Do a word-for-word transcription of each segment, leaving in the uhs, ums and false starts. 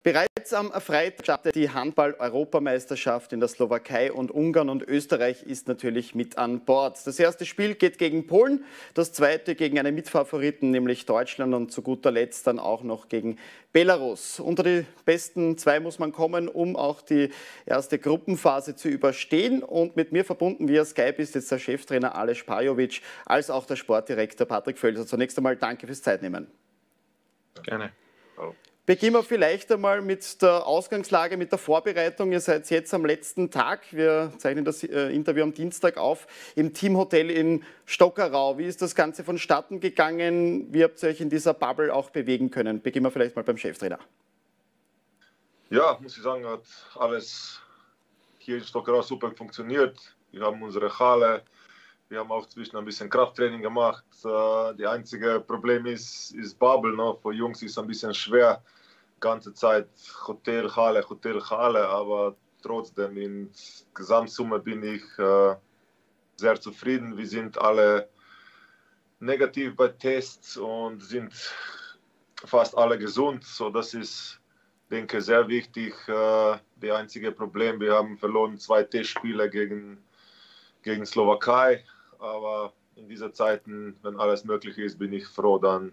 Bereits am Freitag startet die Handball-Europameisterschaft in der Slowakei und Ungarn und Österreich ist natürlich mit an Bord. Das erste Spiel geht gegen Polen, das zweite gegen einen Mitfavoriten, nämlich Deutschland und zu guter Letzt dann auch noch gegen Belarus. Unter die besten zwei muss man kommen, um auch die erste Gruppenphase zu überstehen. Und mit mir verbunden via Skype ist jetzt der Cheftrainer Aleš Pajovic als auch der Sportdirektor Patrick Völzer. Zunächst einmal danke fürs Zeitnehmen. Gerne. Oh. Beginnen wir vielleicht einmal mit der Ausgangslage, mit der Vorbereitung. Ihr seid jetzt am letzten Tag, wir zeichnen das Interview am Dienstag auf, im Teamhotel in Stockerau. Wie ist das Ganze vonstatten gegangen? Wie habt ihr euch in dieser Bubble auch bewegen können? Beginnen wir vielleicht mal beim Cheftrainer. Ja, muss ich sagen, hat alles hier in Stockerau super funktioniert. Wir haben unsere Halle, wir haben auch zwischen ein bisschen Krafttraining gemacht. Das einzige Problem ist, ist Bubble. Ne? Für Jungs ist es ein bisschen schwer. Die ganze Zeit Hotel, Halle, Hotel, Halle. Aber trotzdem, in Gesamtsumme bin ich äh, sehr zufrieden. Wir sind alle negativ bei Tests und sind fast alle gesund. So, das ist, denke ich, sehr wichtig. Äh, das einzige Problem, wir haben verloren zwei Testspiele gegen, gegen Slowakei. Aber in diesen Zeiten, wenn alles möglich ist, bin ich froh, dann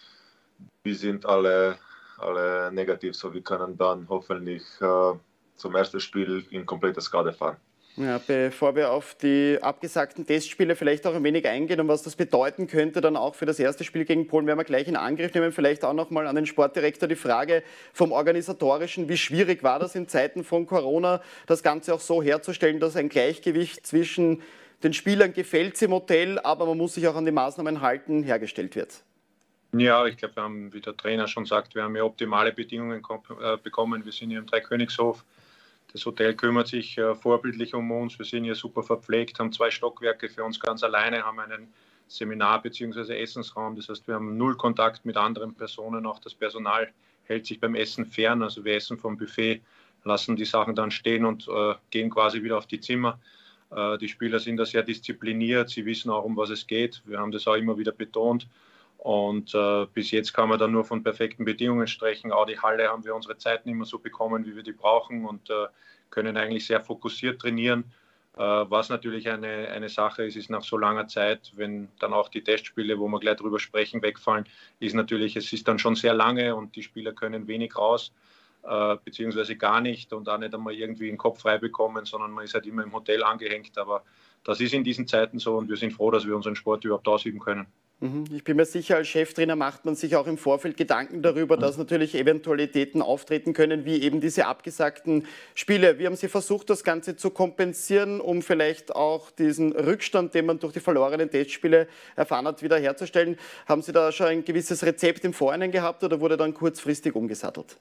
wir sind alle, alle negativ, so wir können dann hoffentlich äh, zum ersten Spiel in komplettes Kader fahren. Ja, bevor wir auf die abgesagten Testspiele vielleicht auch ein wenig eingehen und was das bedeuten könnte, dann auch für das erste Spiel gegen Polen, werden wir gleich in Angriff nehmen. Vielleicht auch noch mal an den Sportdirektor die Frage vom Organisatorischen. Wie schwierig war das in Zeiten von Corona, das Ganze auch so herzustellen, dass ein Gleichgewicht zwischen den Spielern gefällt es im Hotel, aber man muss sich auch an die Maßnahmen halten, hergestellt wird? Ja, ich glaube, wir haben, wie der Trainer schon sagt, wir haben ja optimale Bedingungen bekommen. Wir sind hier im Dreikönigshof. Das Hotel kümmert sich äh, vorbildlich um uns. Wir sind hier super verpflegt, haben zwei Stockwerke für uns ganz alleine, haben einen Seminar- bzw. Essensraum. Das heißt, wir haben null Kontakt mit anderen Personen. Auch das Personal hält sich beim Essen fern. Also wir essen vom Buffet, lassen die Sachen dann stehen und äh, gehen quasi wieder auf die Zimmer. Die Spieler sind da sehr diszipliniert, sie wissen auch, um was es geht. Wir haben das auch immer wieder betont. Und äh, bis jetzt kann man dann nur von perfekten Bedingungen sprechen. Auch die Halle haben wir unsere Zeiten immer so bekommen, wie wir die brauchen und äh, können eigentlich sehr fokussiert trainieren. Äh, was natürlich eine, eine Sache ist, ist nach so langer Zeit, wenn dann auch die Testspiele, wo wir gleich drüber sprechen, wegfallen, ist natürlich, es ist dann schon sehr lange und die Spieler können wenig raus. Äh, beziehungsweise gar nicht und auch nicht einmal irgendwie den Kopf frei bekommen, sondern man ist halt immer im Hotel angehängt. Aber das ist in diesen Zeiten so und wir sind froh, dass wir unseren Sport überhaupt ausüben können. Ich bin mir sicher, als Cheftrainer macht man sich auch im Vorfeld Gedanken darüber, dass natürlich Eventualitäten auftreten können, wie eben diese abgesagten Spiele. Wie haben Sie versucht, das Ganze zu kompensieren, um vielleicht auch diesen Rückstand, den man durch die verlorenen Testspiele erfahren hat, wiederherzustellen? Haben Sie da schon ein gewisses Rezept im Vorhinein gehabt oder wurde dann kurzfristig umgesattelt?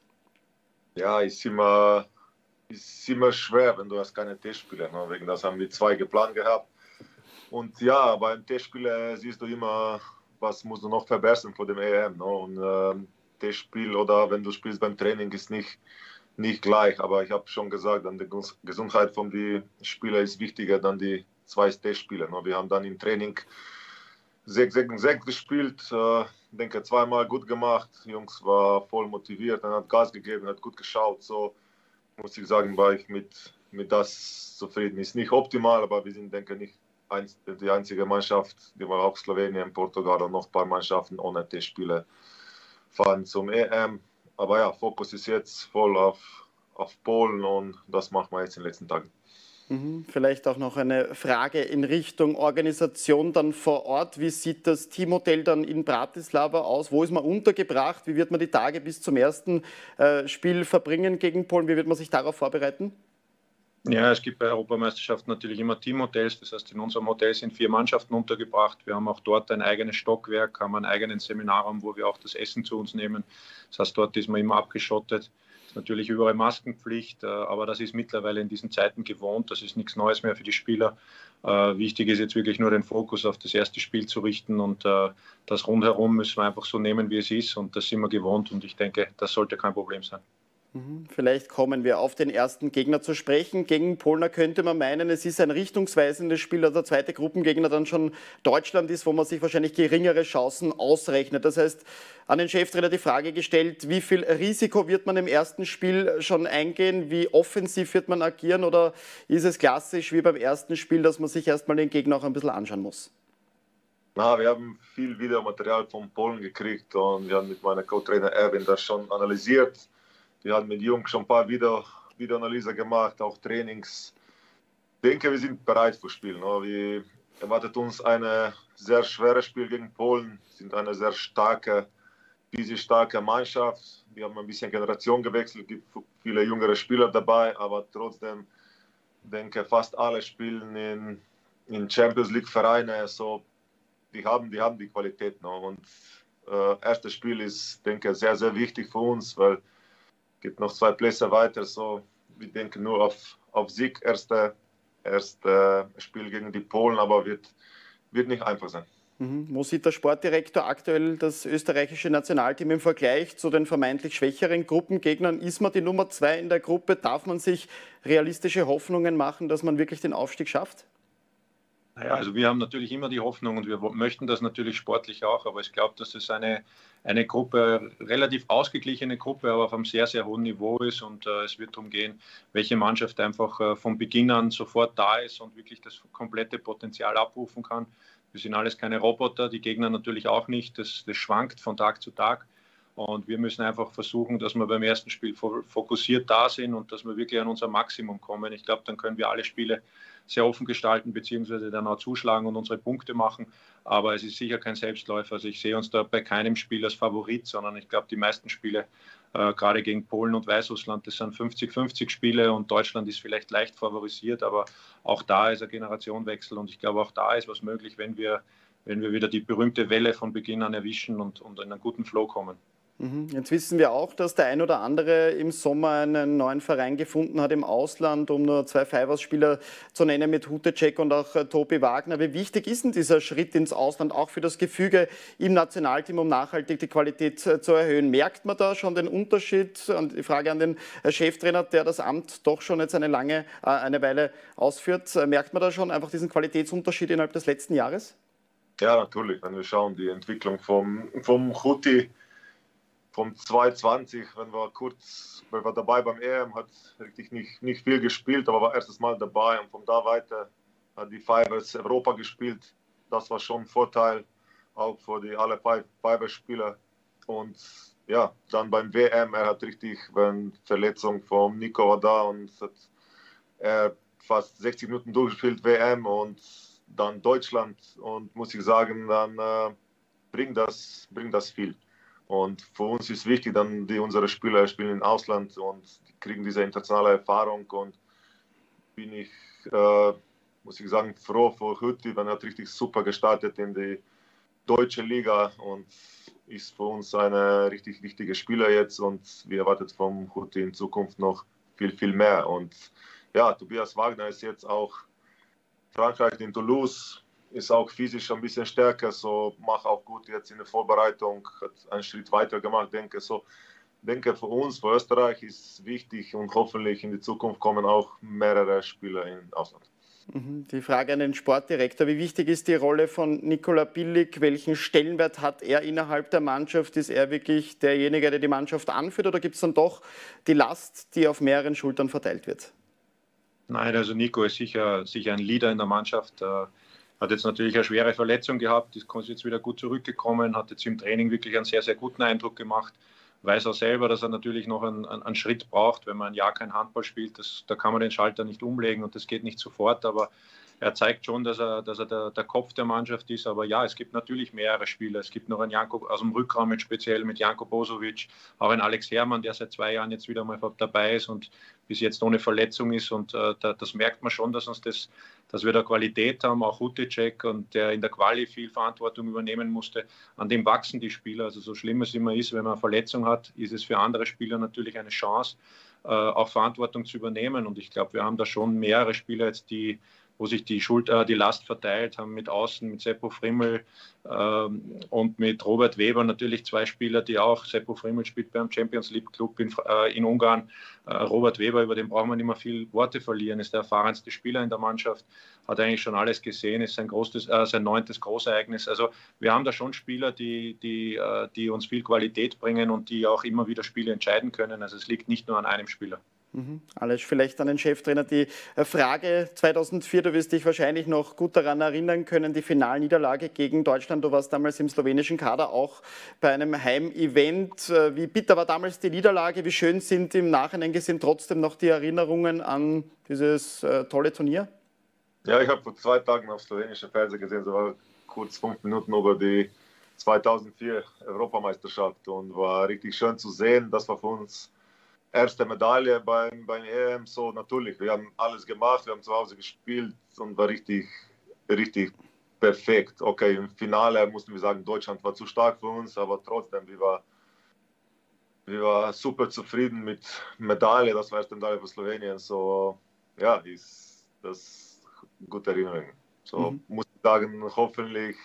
Ja, ist immer, ist immer schwer, wenn du hast keine Testspiele. Ne? Wegen das haben wir zwei geplant gehabt. Und ja, beim Testspiel siehst du immer, was musst du noch verbessern vor dem E M. Ne? Und äh, Testspiel oder wenn du spielst beim Training ist nicht, nicht gleich. Aber ich habe schon gesagt, dann die Gesundheit von den Spielern ist wichtiger als die zwei Testspiele. Ne? Wir haben dann im Training sechs gegen sechs gespielt. Äh, Ich denke, zweimal gut gemacht. Die Jungs war voll motiviert, dann hat Gas gegeben, hat gut geschaut. So muss ich sagen, war ich mit, mit das zufrieden. Ist nicht optimal, aber wir sind, denke ich, nicht eins, die einzige Mannschaft, die war auch Slowenien, Portugal und noch ein paar Mannschaften ohne Testspiele fahren zum E M. Aber ja, Fokus ist jetzt voll auf, auf Polen und das machen wir jetzt in den letzten Tagen. Vielleicht auch noch eine Frage in Richtung Organisation dann vor Ort. Wie sieht das Teamhotel dann in Bratislava aus? Wo ist man untergebracht? Wie wird man die Tage bis zum ersten äh, Spiel verbringen gegen Polen? Wie wird man sich darauf vorbereiten? Ja, es gibt bei Europameisterschaften natürlich immer Teamhotels. Das heißt, in unserem Hotel sind vier Mannschaften untergebracht. Wir haben auch dort ein eigenes Stockwerk, haben einen eigenen Seminarraum, wo wir auch das Essen zu uns nehmen. Das heißt, dort ist man immer abgeschottet. Das ist natürlich überall Maskenpflicht, aber das ist mittlerweile in diesen Zeiten gewohnt. Das ist nichts Neues mehr für die Spieler. Wichtig ist jetzt wirklich nur den Fokus auf das erste Spiel zu richten und das rundherum müssen wir einfach so nehmen, wie es ist und das sind wir gewohnt und ich denke, das sollte kein Problem sein. Vielleicht kommen wir auf den ersten Gegner zu sprechen. Gegen Polner könnte man meinen, es ist ein richtungsweisendes Spiel, dass der zweite Gruppengegner dann schon Deutschland ist, wo man sich wahrscheinlich geringere Chancen ausrechnet. Das heißt, an den Cheftrainer die Frage gestellt, wie viel Risiko wird man im ersten Spiel schon eingehen, wie offensiv wird man agieren, oder ist es klassisch wie beim ersten Spiel, dass man sich erstmal den Gegner auch ein bisschen anschauen muss? Na, wir haben viel Videomaterial von Polen gekriegt und wir haben mit meinem Co-Trainer Erwin das schon analysiert. Wir haben mit Jungs schon ein paar Video, Videoanalyse gemacht, auch Trainings. Ich denke, wir sind bereit für das Spiel. Ne? Wir erwartet uns ein sehr schweres Spiel gegen Polen. Wir sind eine sehr starke, physisch starke Mannschaft. Wir haben ein bisschen Generation gewechselt, es gibt viele jüngere Spieler dabei, aber trotzdem denke ich, fast alle spielen in, in Champions League Vereine. So, die haben, die haben die Qualität. Ne? Und äh, erstes Spiel ist, denke ich, sehr, sehr wichtig für uns, weil es gibt noch zwei Plätze weiter, so wir denken nur auf, auf Sieg. Erste, erste Spiel gegen die Polen, aber wird, wird nicht einfach sein. Mhm. Wo sieht der Sportdirektor aktuell das österreichische Nationalteam im Vergleich zu den vermeintlich schwächeren Gruppengegnern? Ist man die Nummer zwei in der Gruppe? Darf man sich realistische Hoffnungen machen, dass man wirklich den Aufstieg schafft? Naja, also wir haben natürlich immer die Hoffnung und wir möchten das natürlich sportlich auch, aber ich glaube, dass es eine, eine Gruppe, relativ ausgeglichene Gruppe, aber auf einem sehr, sehr hohen Niveau ist und äh, es wird darum gehen, welche Mannschaft einfach äh, von Beginn an sofort da ist und wirklich das komplette Potenzial abrufen kann. Wir sind alles keine Roboter, die Gegner natürlich auch nicht, das, das schwankt von Tag zu Tag. Und wir müssen einfach versuchen, dass wir beim ersten Spiel fokussiert da sind und dass wir wirklich an unser Maximum kommen. Ich glaube, dann können wir alle Spiele sehr offen gestalten, beziehungsweise dann auch zuschlagen und unsere Punkte machen. Aber es ist sicher kein Selbstläufer. Also ich sehe uns da bei keinem Spiel als Favorit, sondern ich glaube, die meisten Spiele, äh, gerade gegen Polen und Weißrussland, das sind fünfzig fünfzig Spiele und Deutschland ist vielleicht leicht favorisiert, aber auch da ist ein Generationenwechsel und ich glaube, auch da ist was möglich, wenn wir, wenn wir wieder die berühmte Welle von Beginn an erwischen und, und in einen guten Flow kommen. Jetzt wissen wir auch, dass der ein oder andere im Sommer einen neuen Verein gefunden hat im Ausland, um nur zwei Fivers-Spieler zu nennen mit Hutecek und auch Tobi Wagner. Wie wichtig ist denn dieser Schritt ins Ausland auch für das Gefüge im Nationalteam, um nachhaltig die Qualität zu erhöhen? Merkt man da schon den Unterschied? Und die Frage an den Cheftrainer, der das Amt doch schon jetzt eine lange, eine Weile ausführt. Merkt man da schon einfach diesen Qualitätsunterschied innerhalb des letzten Jahres? Ja, natürlich. Wenn wir schauen, die Entwicklung vom, vom Huti, vom zweitausendzwanzig, wenn wir kurz, wenn wir dabei beim E M, hat richtig nicht, nicht viel gespielt, aber war erstes Mal dabei und von da weiter hat die Fivers Europa gespielt. Das war schon ein Vorteil, auch für die alle Fivers-Spieler. Und ja, dann beim W M, er hat richtig, wenn Verletzung von Nico war da und hat er fast sechzig Minuten durchgespielt, W M und dann Deutschland und muss ich sagen, dann äh, bringt das, bringt das viel. Und für uns ist wichtig, dann die unsere Spieler spielen im Ausland und die kriegen diese internationale Erfahrung und bin ich, äh, muss ich sagen, froh für Huti, wenn er hat richtig super gestartet in die deutsche Liga und ist für uns ein richtig wichtiger Spieler jetzt und wir erwarten vom Huti in Zukunft noch viel, viel mehr. Und ja, Tobias Wagner ist jetzt auch Frankreich in Toulouse, ist auch physisch ein bisschen stärker, so macht auch gut jetzt in der Vorbereitung, hat einen Schritt weiter gemacht, denke so. Denke für uns, für Österreich ist wichtig und hoffentlich in die Zukunft kommen auch mehrere Spieler im Ausland. Die Frage an den Sportdirektor, wie wichtig ist die Rolle von Nikola Billig? Welchen Stellenwert hat er innerhalb der Mannschaft? Ist er wirklich derjenige, der die Mannschaft anführt oder gibt es dann doch die Last, die auf mehreren Schultern verteilt wird? Nein, also Nico ist sicher, sicher ein Leader in der Mannschaft. Hat jetzt natürlich eine schwere Verletzung gehabt, ist jetzt wieder gut zurückgekommen, hat jetzt im Training wirklich einen sehr, sehr guten Eindruck gemacht. Weiß auch selber, dass er natürlich noch einen, einen Schritt braucht, wenn man ein Jahr kein Handball spielt. Das, da kann man den Schalter nicht umlegen und das geht nicht sofort. Aber er zeigt schon, dass er, dass er der, der Kopf der Mannschaft ist. Aber ja, es gibt natürlich mehrere Spieler. Es gibt noch einen Janko aus dem Rückraum, mit speziell mit Janko Bosovic, auch einen Alex Herrmann, der seit zwei Jahren jetzt wieder mal dabei ist und bis jetzt ohne Verletzung ist. Und äh, da, das merkt man schon, dass uns das, dass wir da Qualität haben, auch Hutecek, und der in der Quali viel Verantwortung übernehmen musste. An dem wachsen die Spieler. Also so schlimm es immer ist, wenn man eine Verletzung hat, ist es für andere Spieler natürlich eine Chance, äh, auch Verantwortung zu übernehmen. Und ich glaube, wir haben da schon mehrere Spieler jetzt, die wo sich die, Schuld, äh, die Last verteilt haben mit Außen, mit Seppo Frimmel ähm, und mit Robert Weber, natürlich zwei Spieler, die auch, Seppo Frimmel spielt beim Champions League Club in, äh, in Ungarn. Äh, Robert Weber, über den braucht man nicht mehr viel Worte verlieren, ist der erfahrenste Spieler in der Mannschaft, hat eigentlich schon alles gesehen, ist sein, großes, äh, sein neuntes Großereignis. Also wir haben da schon Spieler, die, die, äh, die uns viel Qualität bringen und die auch immer wieder Spiele entscheiden können. Also es liegt nicht nur an einem Spieler. Mhm. Alles vielleicht an den Cheftrainer. Die Frage zweitausendvier, du wirst dich wahrscheinlich noch gut daran erinnern können, die Finalniederlage gegen Deutschland. Du warst damals im slowenischen Kader auch bei einem Heimevent. Wie bitter war damals die Niederlage? Wie schön sind im Nachhinein gesehen trotzdem noch die Erinnerungen an dieses äh, tolle Turnier? Ja, ich habe vor zwei Tagen auf slowenischen Fernsehen gesehen, so war kurz fünf Minuten über die zweitausendvier Europameisterschaft und war richtig schön zu sehen. Das war für uns erste Medaille beim, beim E M, so natürlich. Wir haben alles gemacht, wir haben zu Hause gespielt und war richtig, richtig perfekt. Okay, im Finale mussten wir sagen, Deutschland war zu stark für uns, aber trotzdem, wir waren wir war super zufrieden mit Medaille. Das war erste Medaille für Slowenien. So, ja, ist das eine gute Erinnerung. So mhm. muss ich sagen, hoffentlich.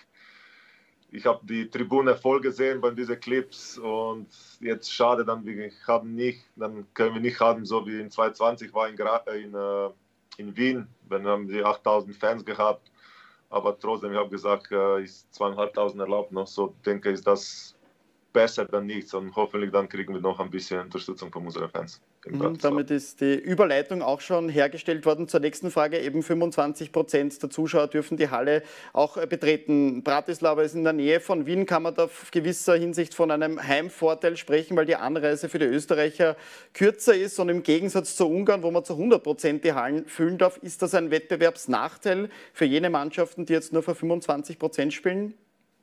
Ich habe die Tribüne voll gesehen bei diesen Clips und jetzt schade, dann wir haben nicht, dann können wir nicht haben, so wie in zweitausendzwanzig war in, in, in Wien, dann haben die achttausend Fans gehabt, aber trotzdem, ich habe gesagt, ist zweitausendfünfhundert erlaubt noch, so denke ich, ist das besser dann nichts und hoffentlich dann kriegen wir noch ein bisschen Unterstützung von unseren Fans. Mhm, damit ist die Überleitung auch schon hergestellt worden zur nächsten Frage. Eben fünfundzwanzig Prozent der Zuschauer dürfen die Halle auch betreten. Bratislava ist in der Nähe von Wien. Kann man da auf gewisser Hinsicht von einem Heimvorteil sprechen, weil die Anreise für die Österreicher kürzer ist und im Gegensatz zu Ungarn, wo man zu hundert Prozent die Hallen füllen darf, ist das ein Wettbewerbsnachteil für jene Mannschaften, die jetzt nur für fünfundzwanzig Prozent spielen?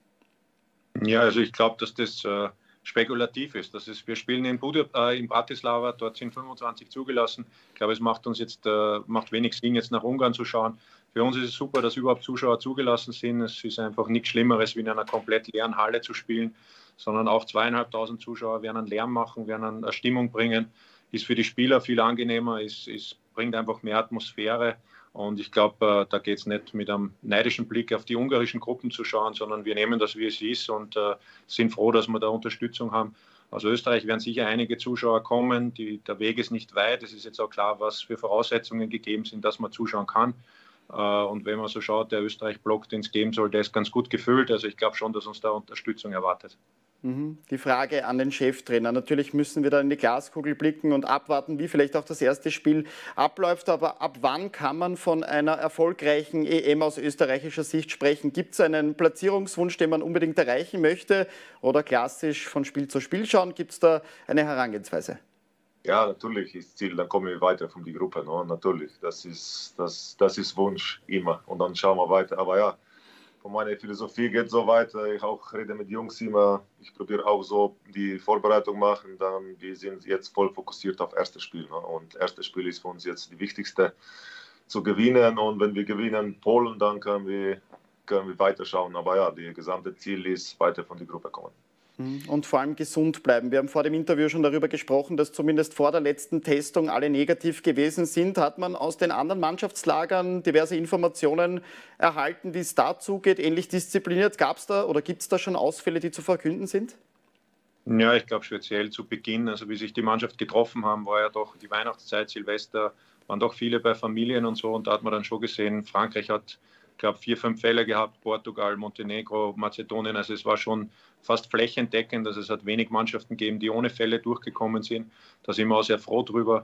Ja, also ich glaube, dass das äh, spekulativ ist. Das ist. Wir spielen in, Buda, äh, in Bratislava, dort sind fünfundzwanzig zugelassen. Ich glaube, es macht uns jetzt äh, macht wenig Sinn, jetzt nach Ungarn zu schauen. Für uns ist es super, dass überhaupt Zuschauer zugelassen sind. Es ist einfach nichts Schlimmeres, wie in einer komplett leeren Halle zu spielen, sondern auch zweieinhalbtausend Zuschauer werden einen Lärm machen, werden eine Stimmung bringen. Ist für die Spieler viel angenehmer, ist, ist, bringt einfach mehr Atmosphäre. Und ich glaube, da geht es nicht mit einem neidischen Blick auf die ungarischen Gruppen zu schauen, sondern wir nehmen das, wie es ist und äh, sind froh, dass wir da Unterstützung haben. Aus Österreich werden sicher einige Zuschauer kommen. Die, der Weg ist nicht weit. Es ist jetzt auch klar, was für Voraussetzungen gegeben sind, dass man zuschauen kann. Äh, und wenn man so schaut, der Österreich-Block, den es geben soll, der ist ganz gut gefüllt. Also ich glaube schon, dass uns da Unterstützung erwartet. Die Frage an den Cheftrainer. Natürlich müssen wir da in die Glaskugel blicken und abwarten, wie vielleicht auch das erste Spiel abläuft. Aber ab wann kann man von einer erfolgreichen E M aus österreichischer Sicht sprechen? Gibt es einen Platzierungswunsch, den man unbedingt erreichen möchte? Oder klassisch von Spiel zu Spiel schauen? Gibt es da eine Herangehensweise? Ja, natürlich ist Ziel, dann kommen wir weiter von die Gruppe. No? Natürlich, das ist, das, das ist Wunsch immer. Und dann schauen wir weiter. Aber ja, von meiner Philosophie geht so weiter. Ich auch rede mit Jungs immer. Ich probiere auch so die Vorbereitung machen. Dann wir sind jetzt voll fokussiert auf erstes Spiel. Ne? Und erstes Spiel ist für uns jetzt die wichtigste zu gewinnen. Und wenn wir gewinnen Polen, dann können wir, können wir weiterschauen. Aber ja, das gesamte Ziel ist, weiter von der Gruppe kommen. Und vor allem gesund bleiben. Wir haben vor dem Interview schon darüber gesprochen, dass zumindest vor der letzten Testung alle negativ gewesen sind. Hat man aus den anderen Mannschaftslagern diverse Informationen erhalten, wie es dazu geht? Ähnlich diszipliniert, gab es da oder gibt es da schon Ausfälle, die zu verkünden sind? Ja, ich glaube speziell zu Beginn, also wie sich die Mannschaft getroffen haben, war ja doch die Weihnachtszeit, Silvester, waren doch viele bei Familien und so. Und da hat man dann schon gesehen, Frankreich hat, ich glaube, vier, fünf Fälle gehabt, Portugal, Montenegro, Mazedonien. Also es war schon fast flächendeckend. Also es hat wenig Mannschaften gegeben, die ohne Fälle durchgekommen sind. Da sind wir auch sehr froh drüber.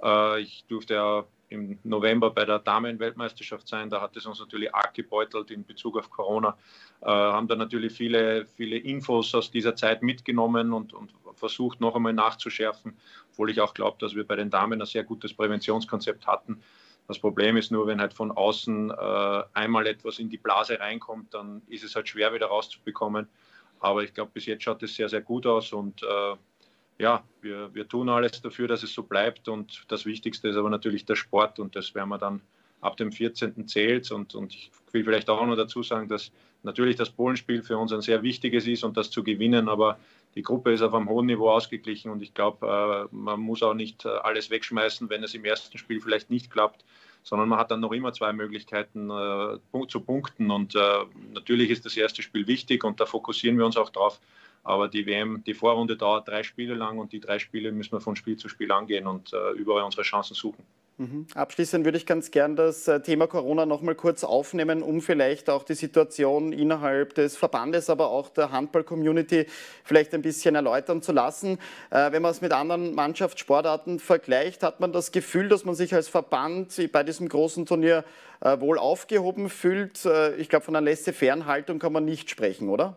Ich durfte ja im November bei der Damenweltmeisterschaft sein. Da hat es uns natürlich arg gebeutelt in Bezug auf Corona. Haben da natürlich viele, viele Infos aus dieser Zeit mitgenommen und, und versucht noch einmal nachzuschärfen. Obwohl ich auch glaube, dass wir bei den Damen ein sehr gutes Präventionskonzept hatten. Das Problem ist nur, wenn halt von außen äh, einmal etwas in die Blase reinkommt, dann ist es halt schwer wieder rauszubekommen. Aber ich glaube, bis jetzt schaut es sehr, sehr gut aus und äh, ja, wir, wir tun alles dafür, dass es so bleibt und das Wichtigste ist aber natürlich der Sport und das werden wir dann ab dem vierzehnten zählt und, und ich will vielleicht auch noch dazu sagen, dass natürlich das Polenspiel für uns ein sehr wichtiges ist und das zu gewinnen, aber die Gruppe ist auf einem hohen Niveau ausgeglichen und ich glaube, man muss auch nicht alles wegschmeißen, wenn es im ersten Spiel vielleicht nicht klappt, sondern man hat dann noch immer zwei Möglichkeiten äh, zu punkten. Und äh, natürlich ist das erste Spiel wichtig und da fokussieren wir uns auch drauf. Aber die W M, die Vorrunde dauert drei Spiele lang und die drei Spiele müssen wir von Spiel zu Spiel angehen und äh, überall unsere Chancen suchen. Mhm. Abschließend würde ich ganz gern das Thema Corona noch mal kurz aufnehmen, um vielleicht auch die Situation innerhalb des Verbandes, aber auch der Handball-Community vielleicht ein bisschen erläutern zu lassen. Äh, wenn man es mit anderen Mannschaftssportarten vergleicht, hat man das Gefühl, dass man sich als Verband bei diesem großen Turnier äh, wohl aufgehoben fühlt. Äh, ich glaube, von einer laissez-faire Haltung kann man nicht sprechen, oder?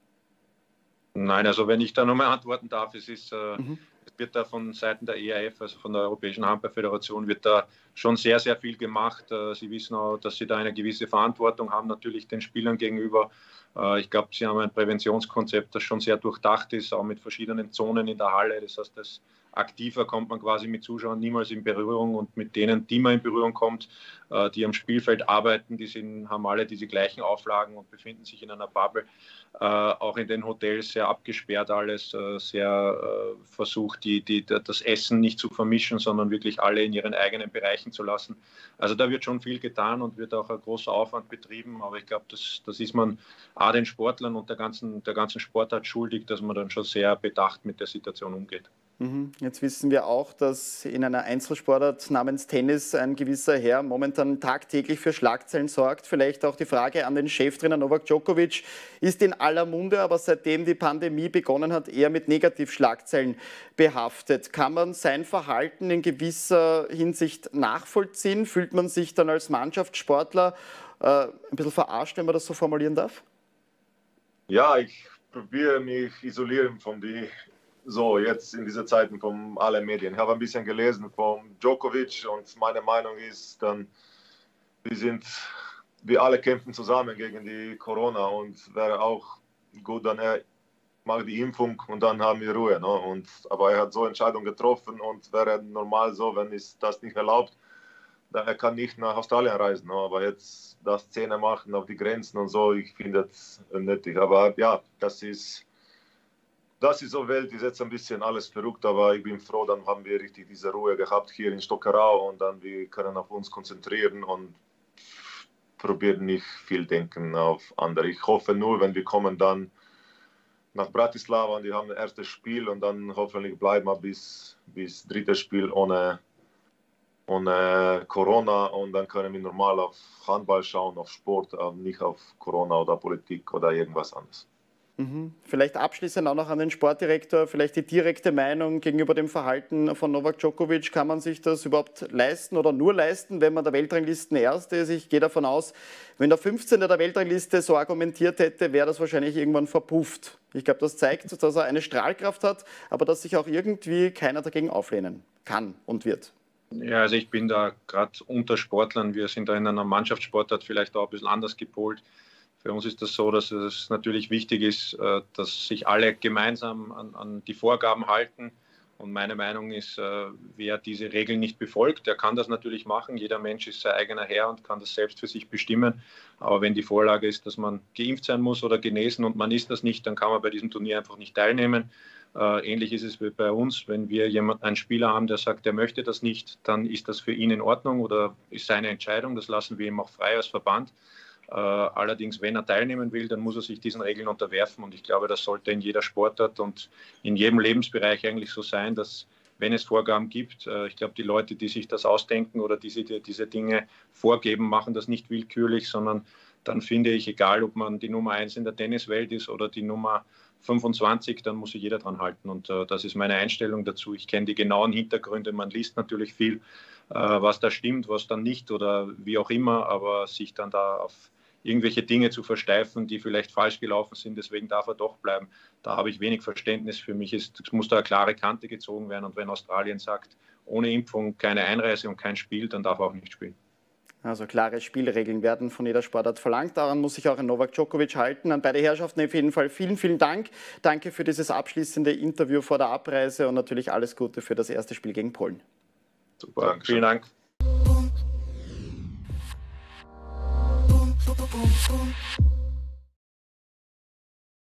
Nein, also wenn ich da nochmal antworten darf, es ist... Äh, mhm. wird da von Seiten der E R F, also von der Europäischen Handballföderation, wird da schon sehr, sehr viel gemacht. Sie wissen auch, dass sie da eine gewisse Verantwortung haben, natürlich den Spielern gegenüber. Ich glaube, sie haben ein Präventionskonzept, das schon sehr durchdacht ist, auch mit verschiedenen Zonen in der Halle. Das heißt, das aktiver kommt man quasi mit Zuschauern niemals in Berührung und mit denen, die man in Berührung kommt, die am Spielfeld arbeiten, die sind, haben alle diese gleichen Auflagen und befinden sich in einer Bubble. Auch in den Hotels sehr abgesperrt alles, sehr versucht, die, die, das Essen nicht zu vermischen, sondern wirklich alle in ihren eigenen Bereichen zu lassen. Also da wird schon viel getan und wird auch ein großer Aufwand betrieben, aber ich glaube, das, das ist man auch den Sportlern und der ganzen, der ganzen Sportart schuldig, dass man dann schon sehr bedacht mit der Situation umgeht. Jetzt wissen wir auch, dass in einer Einzelsportart namens Tennis ein gewisser Herr momentan tagtäglich für Schlagzeilen sorgt. Vielleicht auch die Frage an den Cheftrainer Novak Djokovic ist in aller Munde, aber seitdem die Pandemie begonnen hat, eher mit Negativschlagzeilen behaftet. Kann man sein Verhalten in gewisser Hinsicht nachvollziehen? Fühlt man sich dann als Mannschaftssportler äh, ein bisschen verarscht, wenn man das so formulieren darf? Ja, ich probiere mich isolieren von die So, jetzt in diesen Zeiten von allen Medien. Ich habe ein bisschen gelesen von Djokovic und meine Meinung ist dann, wir sind, wir alle kämpfen zusammen gegen die Corona und wäre auch gut, dann er macht die Impfung und dann haben wir Ruhe. Ne? Und, aber er hat so Entscheidungen getroffen und wäre normal so, wenn es das nicht erlaubt, dann er kann nicht nach Australien reisen. Ne? Aber jetzt das Zähne machen auf die Grenzen und so, ich finde das nötig. Aber ja, das ist Das ist so Welt, ist jetzt ein bisschen alles verrückt, aber ich bin froh, dann haben wir richtig diese Ruhe gehabt hier in Stockerau und dann wir können auf uns konzentrieren und probieren nicht viel denken auf andere. Ich hoffe nur, wenn wir kommen dann nach Bratislava und die haben das erste Spiel und dann hoffentlich bleiben wir bis bis drittes Spiel ohne ohne Corona und dann können wir normal auf Handball schauen, auf Sport, nicht auf Corona oder Politik oder irgendwas anderes. Mhm. Vielleicht abschließend auch noch an den Sportdirektor, vielleicht die direkte Meinung gegenüber dem Verhalten von Novak Djokovic. Kann man sich das überhaupt leisten oder nur leisten, wenn man der Weltranglisten Erste ist? Ich gehe davon aus, wenn der fünfzehnte der Weltrangliste so argumentiert hätte, wäre das wahrscheinlich irgendwann verpufft. Ich glaube, das zeigt, dass er eine Strahlkraft hat, aber dass sich auch irgendwie keiner dagegen auflehnen kann und wird. Ja, also ich bin da gerade unter Sportlern. Wir sind da in einer Mannschaftssportart vielleicht auch ein bisschen anders gepolt. Für uns ist das so, dass es natürlich wichtig ist, dass sich alle gemeinsam an, an die Vorgaben halten. Und meine Meinung ist, wer diese Regeln nicht befolgt, der kann das natürlich machen. Jeder Mensch ist sein eigener Herr und kann das selbst für sich bestimmen. Aber wenn die Vorlage ist, dass man geimpft sein muss oder genesen und man ist das nicht, dann kann man bei diesem Turnier einfach nicht teilnehmen. Ähnlich ist es wie bei uns. Wenn wir jemanden, einen Spieler haben, der sagt, er möchte das nicht, dann ist das für ihn in Ordnung oder ist seine Entscheidung. Das lassen wir ihm auch frei als Verband. Uh, allerdings, wenn er teilnehmen will, dann muss er sich diesen Regeln unterwerfen und ich glaube, das sollte in jeder Sportart und in jedem Lebensbereich eigentlich so sein, dass wenn es Vorgaben gibt, uh, ich glaube, die Leute, die sich das ausdenken oder diese, die, diese Dinge vorgeben, machen das nicht willkürlich, sondern dann finde ich, egal ob man die Nummer eins in der Tenniswelt ist oder die Nummer fünfundzwanzig, dann muss sich jeder dran halten und uh, das ist meine Einstellung dazu. Ich kenne die genauen Hintergründe, man liest natürlich viel, uh, was da stimmt, was dann nicht oder wie auch immer, aber sich dann da auf irgendwelche Dinge zu versteifen, die vielleicht falsch gelaufen sind, deswegen darf er doch bleiben. Da habe ich wenig Verständnis. Für mich ist, es muss da eine klare Kante gezogen werden und wenn Australien sagt, ohne Impfung keine Einreise und kein Spiel, dann darf er auch nicht spielen. Also klare Spielregeln werden von jeder Sportart verlangt. Daran muss sich auch ein Novak Djokovic halten. An beide Herrschaften auf jeden Fall vielen, vielen Dank. Danke für dieses abschließende Interview vor der Abreise und natürlich alles Gute für das erste Spiel gegen Polen. Super, Dankeschön. Vielen Dank. Boom, boom, boom.